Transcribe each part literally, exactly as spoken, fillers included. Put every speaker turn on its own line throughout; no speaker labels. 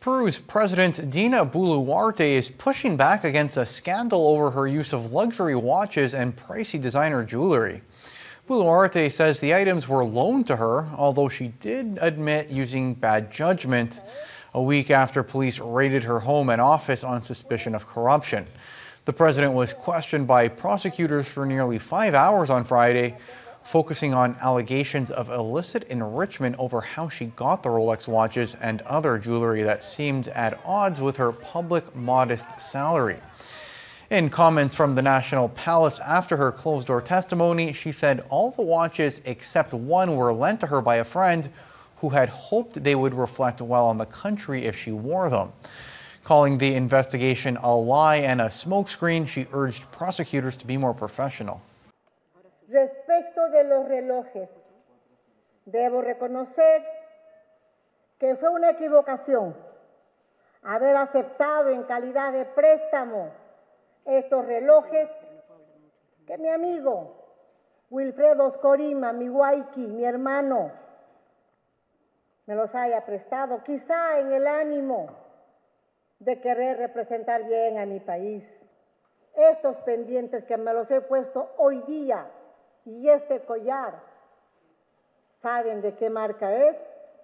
Peru's President Dina Boluarte is pushing back against a scandal over her use of luxury watches and pricey designer jewelry. Boluarte says the items were loaned to her, although she did admit using bad judgment a week after police raided her home and office on suspicion of corruption. The president was questioned by prosecutors for nearly five hours on Friday, focusing on allegations of illicit enrichment over how she got the Rolex watches and other jewelry that seemed at odds with her public modest salary. In comments from the National Palace after her closed-door testimony, she said all the watches except one were lent to her by a friend who had hoped they would reflect well on the country if she wore them. Calling the investigation a lie and a smokescreen, she urged prosecutors to be more professional.
Respecto de los relojes, debo reconocer que fue una equivocación haber aceptado en calidad de préstamo estos relojes que mi amigo Wilfredo Oscorima, mi Waiki, mi hermano, me los haya prestado, quizá en el ánimo de querer representar bien a mi país. Estos pendientes que me los he puesto hoy día y este collar, ¿saben de qué marca es?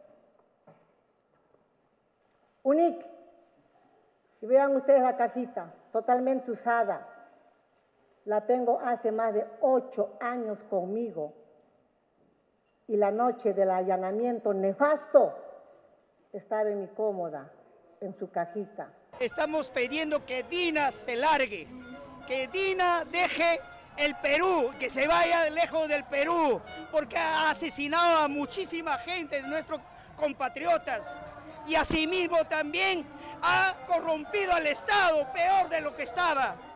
Unique. Y vean ustedes la cajita, totalmente usada. La tengo hace más de ocho años conmigo. Y la noche del allanamiento nefasto estaba en mi cómoda, en su cajita.
Estamos pidiendo que Dina se largue, que Dina deje el Perú, que se vaya lejos del Perú, porque ha asesinado a muchísima gente, nuestros compatriotas, y asimismo también ha corrompido al Estado, peor de lo que estaba.